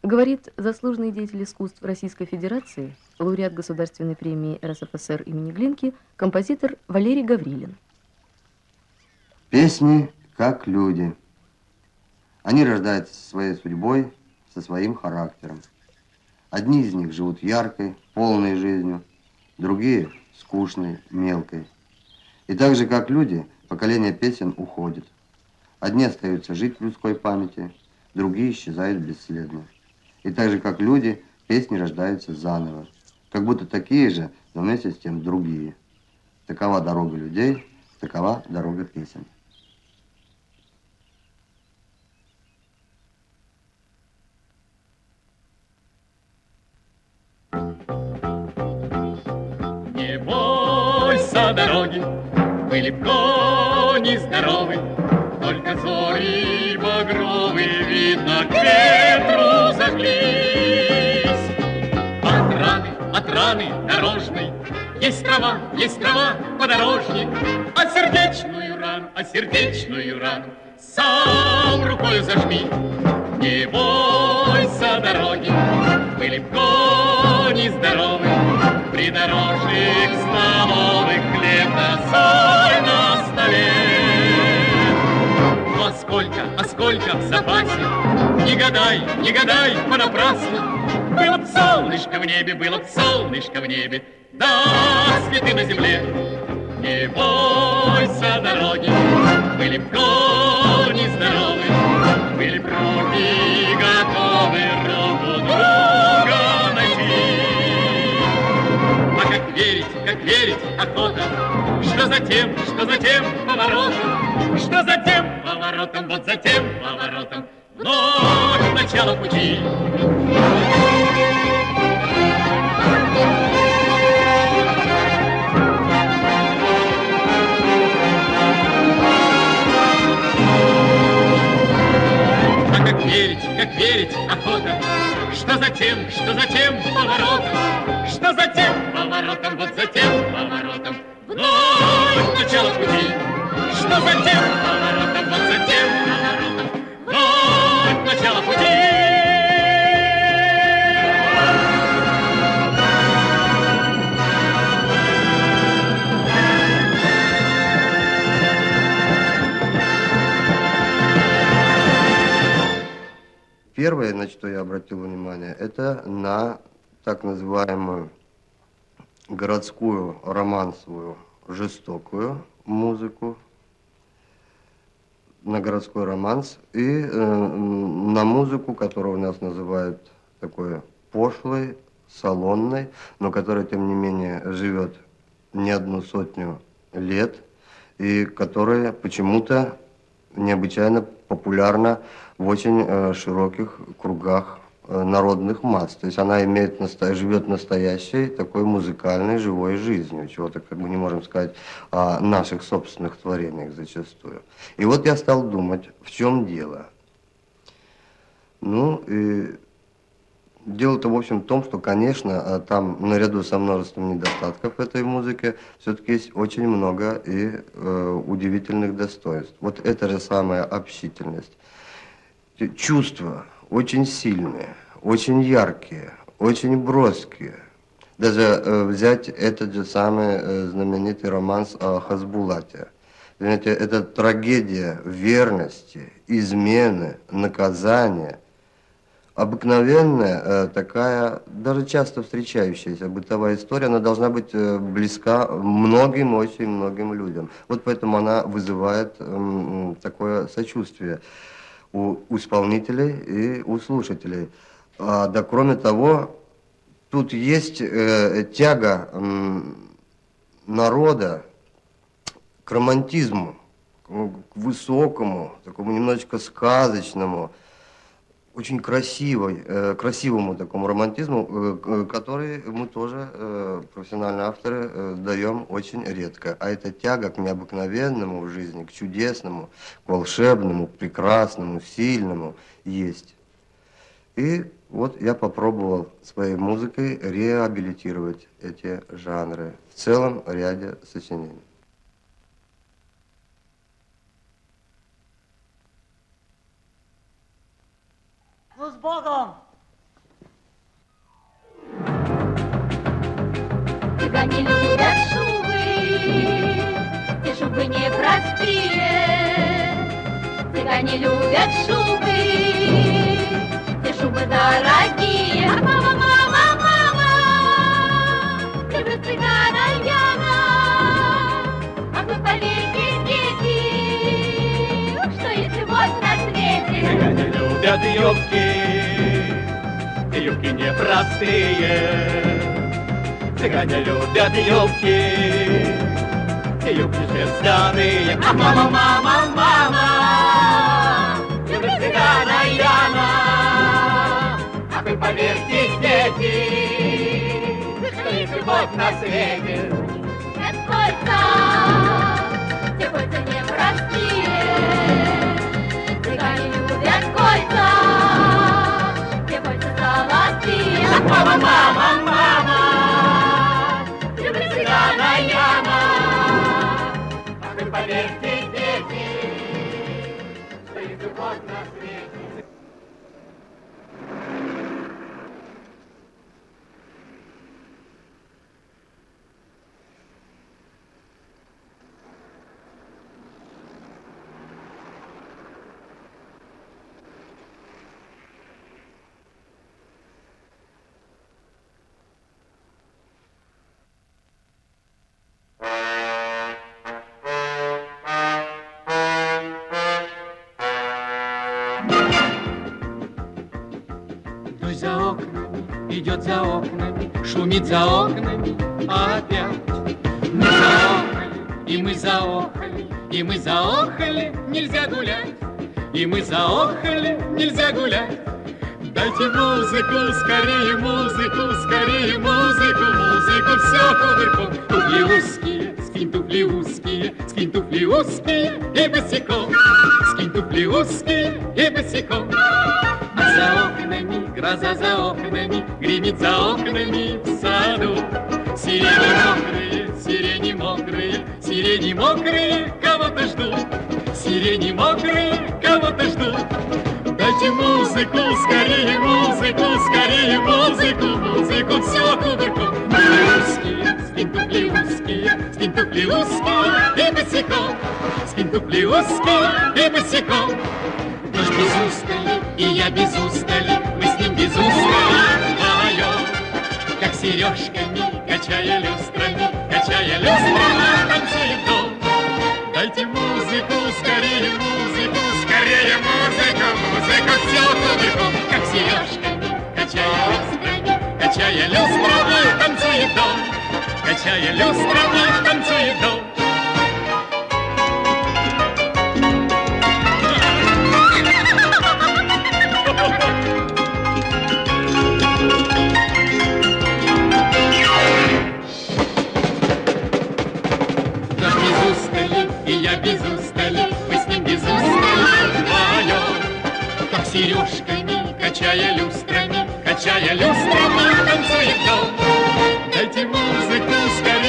Говорит заслуженный деятель искусств Российской Федерации, лауреат Государственной премии РСФСР имени Глинки, композитор Валерий Гаврилин. Песни как люди. Они рождаются со своей судьбой, со своим характером. Одни из них живут яркой, полной жизнью, другие – скучной, мелкой. И так же, как люди, поколение песен уходит. Одни остаются жить в людской памяти, другие исчезают бесследно. И так же, как люди, песни рождаются заново. Как будто такие же, но вместе с тем другие. Такова дорога людей, такова дорога песен. Не бойся дороги, были б кони здоровы, только зори багровые, видно, к ветру заглись. От раны дорожной есть трава подорожник, а сердечную рану сам рукой зажми. Не бойся дороги, были б кони здоровы, придорожник столовых, хлеб да соль на столе. Ну а сколько в запасе, не гадай понапрасну. Было б солнышко в небе, да цветы на земле. Не бойся дороги, были б кони здоровы, были б руки готовы руку друга найти. А как верить охота, что затем поворотом, вот затем поворотом, вновь начало пути. Как верить охота, что затем поворотом, вот затем поворотом, вновь начало пути. Что затем поворотом, вот затем поворотом, вновь начало пути. Первое, на что я обратил внимание, это на так называемую городскую, романсовую, жестокую музыку, на городской романс и на музыку, которую у нас называют такой пошлой, салонной, но которая, тем не менее, живет не одну сотню лет и которая почему-то необычайно популярна в очень широких кругах народных масс. То есть она живет настоящей такой музыкальной, живой жизнью, чего-то как бы не можем сказать о наших собственных творениях зачастую. И вот я стал думать, в чем дело. Ну, и дело-то, в общем, в том, что, конечно, там, наряду со множеством недостатков этой музыки, все-таки есть очень много и удивительных достоинств. Вот это же самая общительность. Чувства очень сильные, очень яркие, очень броские. Даже взять этот же самый знаменитый романс о Хасбулате. Понимаете, это трагедия верности, измены, наказания. Обыкновенная такая, даже часто встречающаяся бытовая история, она должна быть близка многим, очень многим людям. Вот поэтому она вызывает такое сочувствие у исполнителей и у слушателей. Да кроме того, тут есть тяга народа к романтизму, к высокому, такому немножечко сказочному, очень красивому такому романтизму, который мы тоже, профессиональные авторы, даем очень редко. А это тяга к необыкновенному в жизни, к чудесному, к волшебному, к прекрасному, сильному есть. И вот я попробовал своей музыкой реабилитировать эти жанры в целом ряде сочинений. Ну, с Богом! Цыгане любят шубы, те шубы непростые. Цыгане любят шубы, те шубы дорогие. А мама, мама, мама, люблю цыгана Яна. А вы поверьте, дети, что есть любовь на свете. Цыгане любят юбки, юбки непростые. Цыгане любят юбки, юбки шерстяные. А мама, мама, мама, люблю цыгана Яна. А вы поверьте, дети, что есть любовь на свете. Нет кольца, те кольца непростые. Цыгане любят кольца, те кольца золотые. А мама, мама, мама, люблю цыгана Яна. А вы поверьте, дети, что есть любовь на свете. Дождь за окнами, идет за окнами, шумит за окнами опять. Мы заохали, и мы заохали, и мы заохали, нельзя гулять. И мы заохали, нельзя гулять. Дайте музыку, скорее музыку, скорее музыку, музыку, все кувырком. Туфли узкие, скинь туфли узкие, скинь туфли узкие и босиком. Скинь туфли узкие и босиком. А за окнами, гроза за окнами, гремит за окнами в саду. Сирени мокрые, сирени мокрые, сирени мокрые, кого-то ждут. Сирени мокрые, кого-то ждут. Дайте музыку, скорее музыку, скорее музыку, музыку, все кувырком. Туфли узкие, скинь туфли узкие, скинь туфли узкие и босиком. Скинь туфли узкие и босиком. Дождь без устали, и я без устали, мы с ним без устали поем. Как сережками, качая люстрами, танцует дом. Дайте музыку, скорее музыку, скорее музыку, музыку, все кувырком. Как сережками, качая люстрами, танцует дом. Качая люстрами, танцует дом. И я без устали, мы с ним без устали поем. Как сережками, качая люстрами, танцует дом. Дайте музыку, скорее.